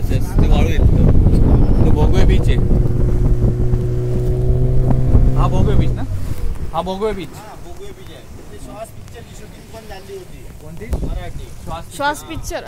Yes yes ते वाळू येत. तो भोगवे बीच आहे. हा भोगवे बीच ना. हा भोगवे बीच. भोगवे बीच आहे. ते श्वास पिक्चरची शूटिंग पण झाली होती. कोणती? मराठी श्वास पिक्चर